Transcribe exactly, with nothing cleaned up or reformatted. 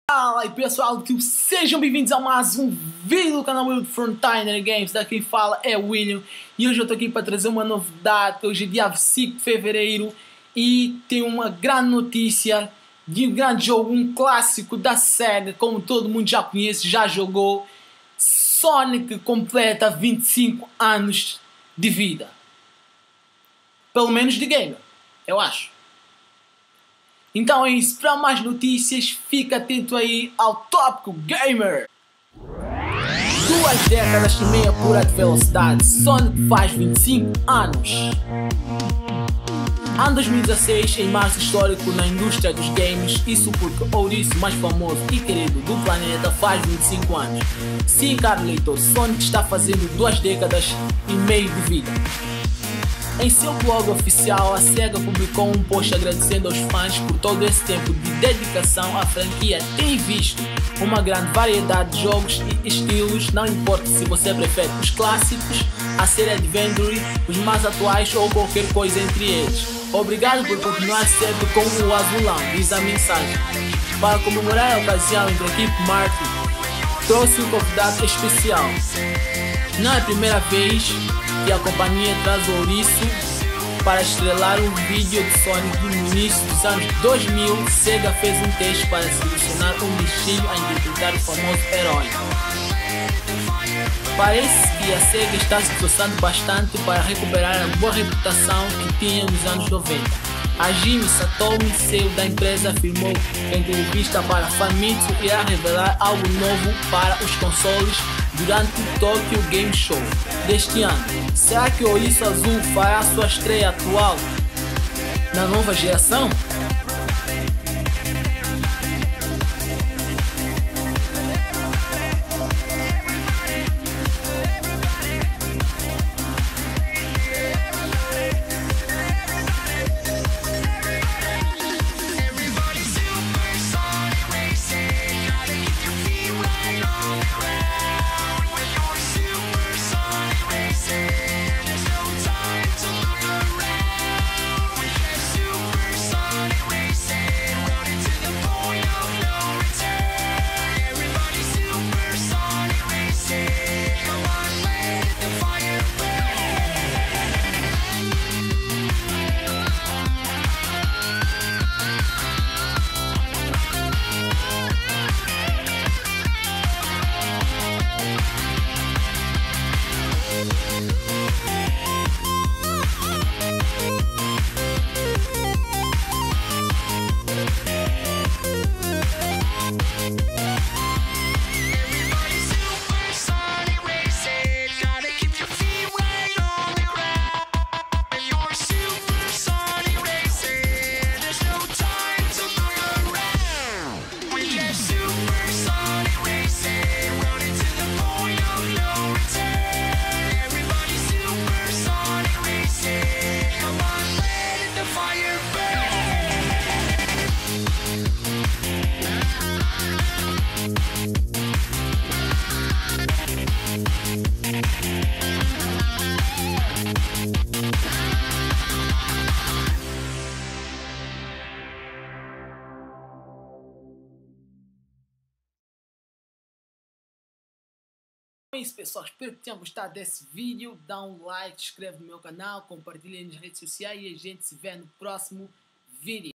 Fala aí pessoal do YouTube, sejam bem-vindos a mais um vídeo do canal Will Frontiner Games. Daqui quem fala é o William e hoje eu estou aqui para trazer uma novidade. Hoje é dia cinco de fevereiro e tem uma grande notícia de um grande jogo, um clássico da SEGA, como todo mundo já conhece, já jogou. Sonic completa vinte e cinco anos de vida, pelo menos de gamer, eu acho. Então é isso, para mais notícias, fica atento aí ao Tópico Gamer. Duas décadas e meia pura de velocidade, Sonic faz vinte e cinco anos. Ano dois mil e dezasseis, em março histórico na indústria dos games, isso porque o ouriço mais famoso e querido do planeta faz vinte e cinco anos. Sim, caro leitor, Sonic está fazendo duas décadas e meia de vida. Em seu blog oficial, a SEGA publicou um post agradecendo aos fãs por todo esse tempo de dedicação. A franquia tem visto uma grande variedade de jogos e estilos, não importa se você prefere os clássicos, a série Adventure, os mais atuais ou qualquer coisa entre eles. Obrigado por continuar sempre com o azulão, diz a mensagem. Para comemorar a ocasião, entre a equipe Martin trouxe um convidado especial. Não é a primeira vez que a companhia traz o ouriço para estrelar um vídeo de Sonic. No início dos anos dois mil, SEGA fez um teste para selecionar um bichinho a interpretar o famoso herói. Parece que a SEGA está se esforçando bastante para recuperar a boa reputação que tinha nos anos noventa. A Jimmy Satomi, C E O da empresa, afirmou em entrevista para Famitsu irá revelar algo novo para os consoles durante o Tokyo Game Show deste ano. Será que o ouriço azul fará sua estreia atual na nova geração? É isso pessoal, espero que tenham gostado desse vídeo. Dá um like, inscreve no meu canal, compartilha nas redes sociais e a gente se vê no próximo vídeo.